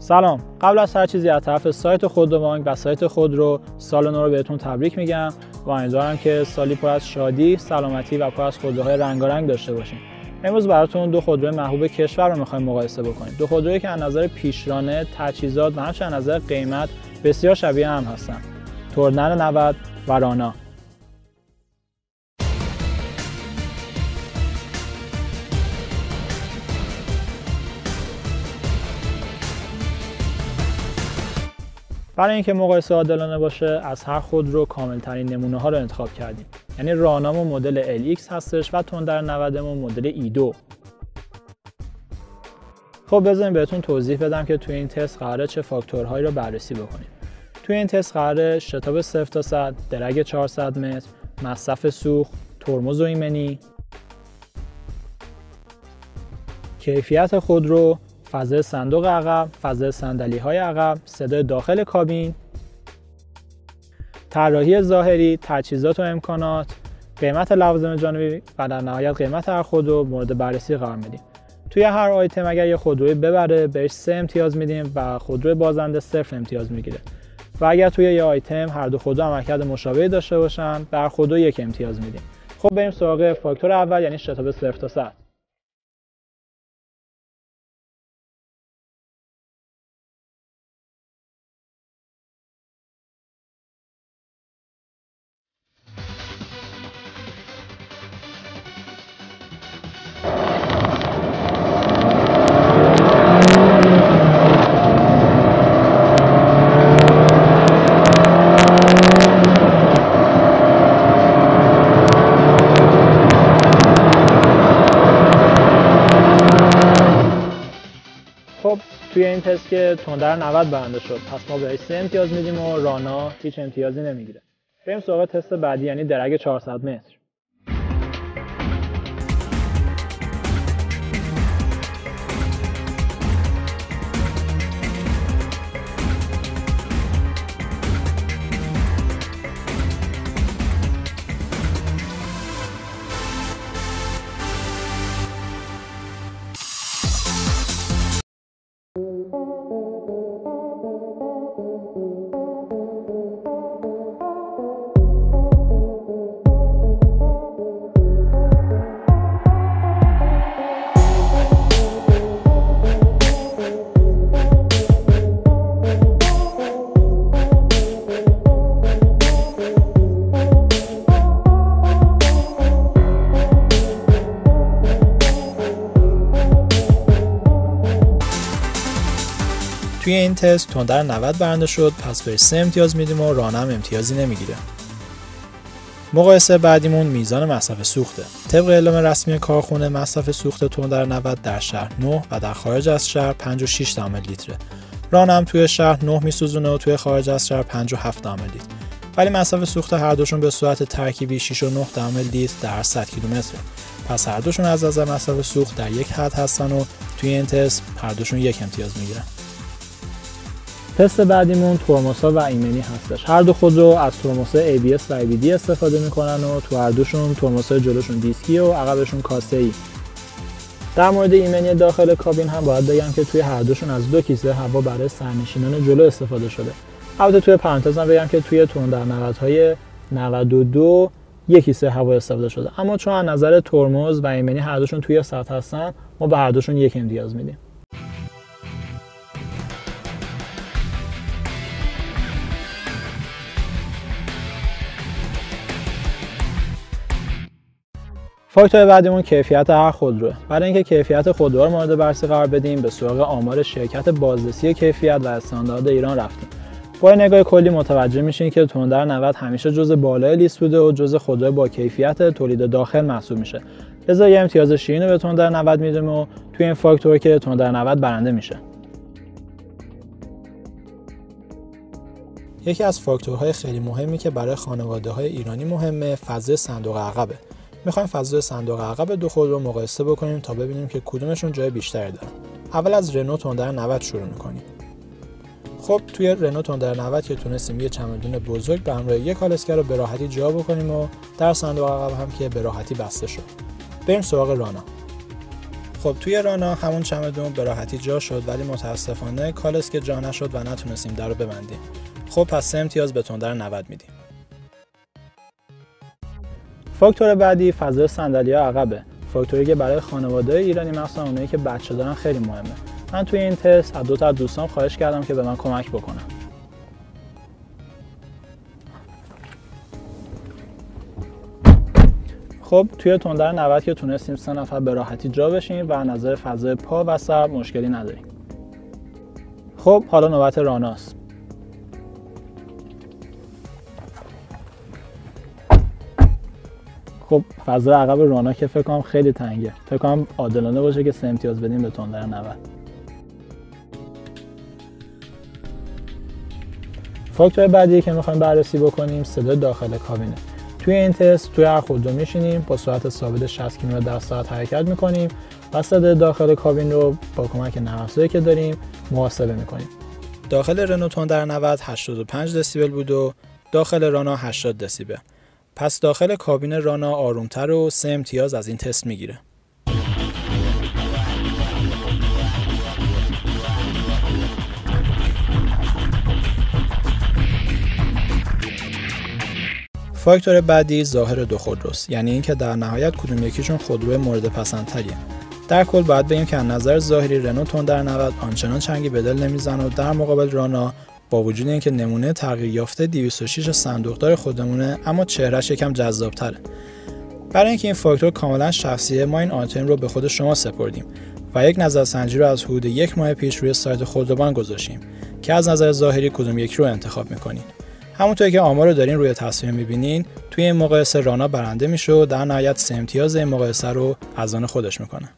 سلام. قبل از هر چیزی از طرف سایت خودروبانک و سایت خودرو سال نو رو بهتون تبریک میگم و امیدوارم که سالی پر از شادی، سلامتی و پر از خودروهای رنگارنگ داشته باشین. امروز براتون دو خودروی محبوب کشور رو می‌خوایم مقایسه بکنیم. دو خودرویی که از نظر پیشرانه، تجهیزات و همچنین از نظر قیمت بسیار شبیه هم هستن. تورنر 90 و رانا. برای اینکه مقایسه عادلانه باشه از هر خودرو کامل‌ترین نمونه ها رو انتخاب کردیم. یعنی رانامون مدل LX هستش و تندر 90مون مدل E2. خب بذاریم بهتون توضیح بدم که توی این تست قراره چه فاکتورهایی رو بررسی بکنیم. توی این تست قراره شتاب 0 تا 100، درگ 400 متر، مصرف سوخت، ترمز و ایمنی، کیفیت خودرو، فضای صندوق عقب، فضای صندلی‌های عقب، صدای داخل کابین، طراحی ظاهری، تجهیزات و امکانات، قیمت لوازم جانبی و در نهایت قیمت هر خودرو مورد بررسی قرار میدیم. توی هر آیتم اگر یه خودروی ببره بهش 3 امتیاز میدیم و خودروی بازنده 0 امتیاز میگیره. و اگر توی یه آیتم هر دو خودرو عملکرد مشابهی داشته باشن به هر خودرو 1 امتیاز میدیم. خب بریم سراغ فاکتور اول یعنی شتاب 0 تا 100. خب توی این تست که تندر 90 برنده شد پس ما بهش 3 امتیاز میدیم و رانا هیچ امتیازی نمیگیره. بریم سراغ تست بعدی یعنی درگ 400 متر. توی این تست تندر 90 برنده شد پس بهش 3 امتیاز میدیم و رانا هم امتیازی نمیگیره. مقایسه بعدیمون میزان مصرف سوخته. طبق اعلام رسمی کارخونه مصرف سوخت تندر 90 در شهر 9 و در خارج از شهر 5.6 لیتره. رانا هم توی شهر 9 میسوزونه و توی خارج از شهر 5.7 لیتر. ولی مصرف سوخت هر دوشون به صورت ترکیبی 6.9 لیتر در 100 کیلومتر. پس هر دوشون از نظر مصرف سوخت در یک حد هستن و توی این تست هر دوشون 1 امتیاز میگیرن. تست بعدیمون ترمزها و ایمنی هستش. هر دو خودرو از ترمزهای ABS و ABD استفاده میکنن و تو هر دوشون ترمزهای جلوشون دیسکی و عقبشون کاسه‌ای. در مورد ایمنی داخل کابین هم باید بگم که توی هر دوشون از 2 کیسه هوا برای سرنشینان جلو استفاده شده. البته توی پرانتز هم بگم که توی تندر 90های 92 1 کیسه هوا استفاده شده. اما چون از نظر ترمز و ایمنی هر دوشون توی سطح هستن ما به هر دوشون 1 امتیاز میدیم. فاکتور بعدیمون کیفیت هر خودروه. برای اینکه کیفیت خودرو رو مورد بررسی قرار بدیم به سراغ آمار شرکت بازرسی کیفیت و استاندارد ایران رفتیم. با نگاه کلی متوجه میشین که تندر 90 همیشه جزء بالای لیست بوده و جزء خودرو با کیفیت تولید داخل محسوب میشه. لذا یه امتیاز شیرین رو به تندر 90 میدیم و توی این فاکتور که تندر 90 برنده میشه. یکی از فاکتورهای خیلی مهمی که برای خانواده‌های ایرانی مهمه فضای صندوق عقبه. میخوایم فضای صندوق عقب دو خودرو رو مقایسه بکنیم تا ببینیم که کدومشون جای بیشتری داره. اول از رنو تندر 90 شروع میکنیم. خب توی رنو تندر 90 که تونستیم یه چمدون بزرگ به همراه یک کالسکه رو به راحتی جا بکنیم و در صندوق عقب هم که به راحتی بسته شد. بریم سراغ رانا. خب توی رانا همون چمدون به راحتی جا شد، ولی متاسفانه کالسکه جا نشد و نتونستیم در رو ببندیم. خب پس 3 امتیاز به تندر 90 میدیم. فاکتور بعدی فضای صندلی‌ها عقبه. فاکتوری که برای خانواده ایرانی مخصوصا اونایی که بچه دارن خیلی مهمه. من توی این تست از 2 تا دوستام خواهش کردم که به من کمک بکنن. خب توی تندر 90 که تونستیم 3 نفر به راحتی جا بشیم و از نظر فضای پا و سر مشکلی نداریم. خب حالا نوبت راناست. خب فضای عقب رانا که فکر کنم خیلی تنگه. فکر کنم عادلانه باشه که 3 امتیاز بدیم به تندر 90. فاکتور بعدی که می‌خوایم بررسی بکنیم صدای داخل کابینه. توی این تست توی هر خودرو میشینیم، با سرعت ثابت 60 کیلومتر در ساعت حرکت می‌کنیم و صدای داخل کابین رو با کمک نرم افزاری که داریم محاسبه می‌کنیم. داخل رنو تندر 90 85 دسیبل بود و داخل رانا 80 دسیبل. پس داخل کابین رانا آرومتر و 3 امتیاز از این تست میگیره. فاکتور بعدی ظاهر دو خودروست، یعنی اینکه در نهایت کدوم یکیشون خودرو مورد پسندتریه. در کل باید بگیم که از نظر ظاهری رنو تندر 90 آنچنان چنگی به دل نمیزنه و در مقابل رانا با وجود اینکه نمونه تغییر یافته 206 صندوقدار خودمونه، اما چهرهش یکم جذاب‌تره. برای اینکه این فاکتور کاملا شخصیه، ما این آیتم رو به خود شما سپردیم و یک نظرسنجی رو از حدود 1 ماه پیش روی سایت خودروبان گذاشتیم که از نظر ظاهری کدوم یک رو انتخاب می‌کنین. همونطور که آمار رو دارین روی تصویر می‌بینین، توی این مقایسه رانا برنده میشه و در نهایت 3 امتیاز این مقایسه رو از آن خودش میکنه.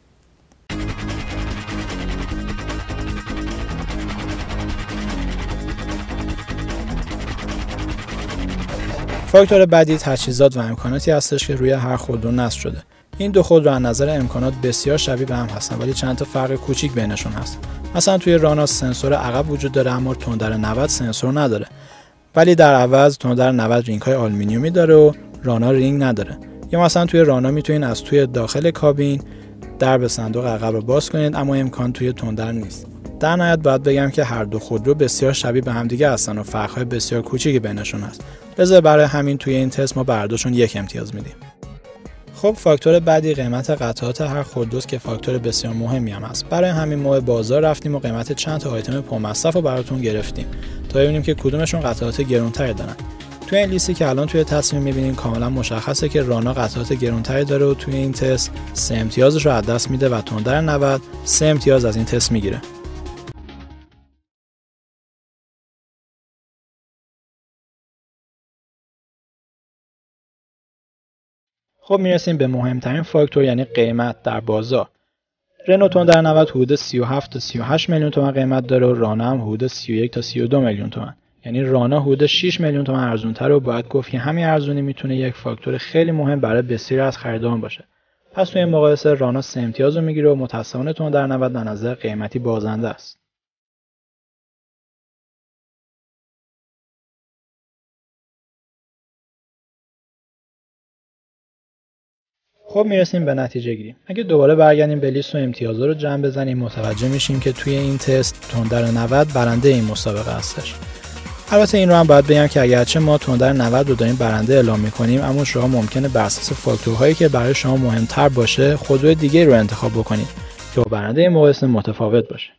فاکتور بعدی تجهیزات و امکاناتی هستش که روی هر خودرو نصب شده. این دو خودرو از نظر امکانات بسیار شبیه به هم هستن، ولی چند تا فرق کوچیک بینشون هست. مثلا توی رانا سنسور عقب وجود داره، اما تندر 90 سنسور نداره. ولی در عوض تندر 90 رینگ‌های آلومینیومی داره و رانا رینگ نداره. یا مثلا توی رانا میتونین از توی داخل کابین درب صندوق عقب رو باز کنید، اما امکان توی تندر نیست. در نهایت باید بگم که هر دو خودرو بسیار شبیه به همدیگه هستن و فرق‌های بسیار کوچیکی بینشون هست. لذا برای همین توی این تست ما برداشتون 1 امتیاز میدیم. خب فاکتور بعدی قیمت قطعات هر خودروست که فاکتور بسیار مهمی هم است. برای همین ما بازار رفتیم و قیمت چند تا آیتم پرمصرف رو براتون گرفتیم تا ببینیم که کدومشون قطعات گرانتری دارن. توی این لیستی که الان توی تصویر می‌بینین کاملا مشخصه که رانا قطعات گرانتری داره و توی این تست 3 امتیازش رو از دست میده و تندر 90 3 امتیاز از این تست میگیره. خب میرسیم به مهمترین فاکتور، یعنی قیمت در بازار. رنو تندر 90 حدود 37 تا 38 میلیون تومان قیمت داره و رانا هم حدود 31 تا 32 میلیون تومان. یعنی رانا حدود 6 میلیون تومان ارزان‌تره و باید گفت که همین ارزونی میتونه یک فاکتور خیلی مهم برای بسیاری از خریداران باشه. پس توی این مقایسه رانا 3 امتیاز رو میگیره و متأسفانه تندر 90 در نظر قیمتی بازنده است. خب میرسیم به نتیجه گیری. اگه دوباره برگردیم به لیست و امتیازها رو جمع بزنیم، متوجه میشیم که توی این تست تندر 90 برنده این مسابقه هستش. البته این رو هم باید بگم که اگرچه ما تندر 90 رو داریم برنده اعلام میکنیم، اما شما ممکنه بر اساس فاکتورهایی که برای شما مهمتر باشه خودرو دیگه رو انتخاب بکنید که با برنده این مقایسه متفاوت باشه.